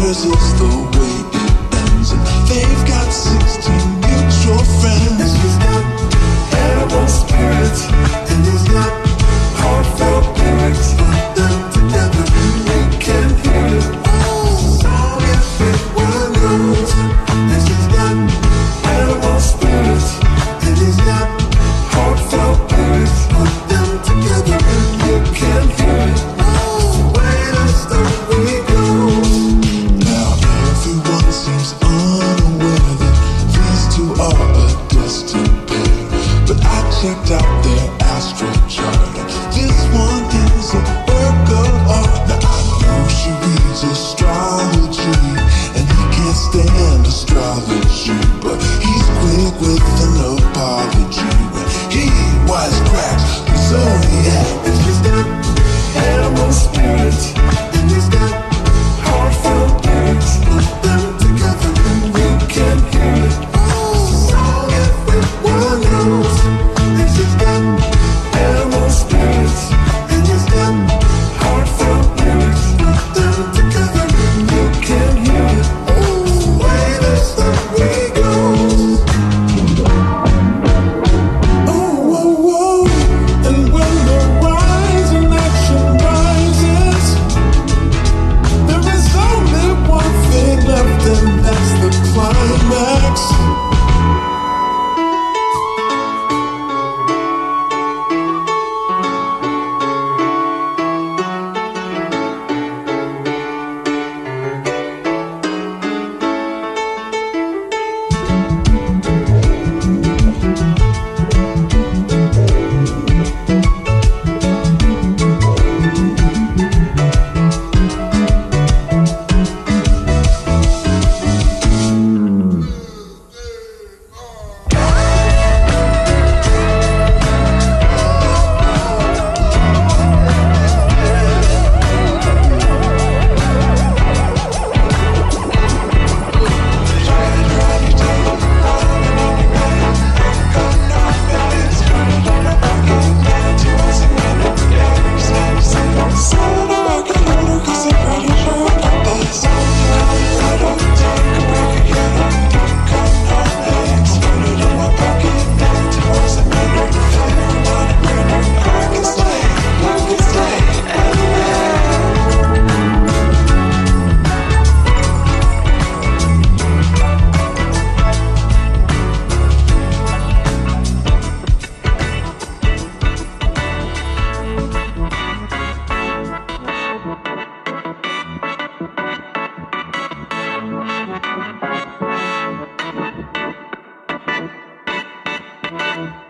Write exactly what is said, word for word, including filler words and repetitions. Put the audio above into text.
theirs is the way it ends, and they've got sixteen mutual friends. And she's got animal spirits, and he's got heartfelt lyrics. Put them together and we can hear it. So everyone knows. And she's got animal spirits, and he's got heartfelt lyrics. Put them together and you can hear it. The way the story goes. Now everyone seems unaware that these two are a destined pair, but I checked out their astral chart. This one is a work of art. Now I know she reads astrology, and he can't stand astrology, but he's quick with an apology when he wisecracks the zodiac. And she's got animal spirits, and he's got heartfelt lyrics. Put them together and we can hear it. So everyone knows. And she's got animal spirits, and he's got heartfelt lyrics. Put them together and you can hear it. The way the story goes. Oh, whoa, whoa. And when the rising action rises, there is only one thing left, and that's the climax. Thank you.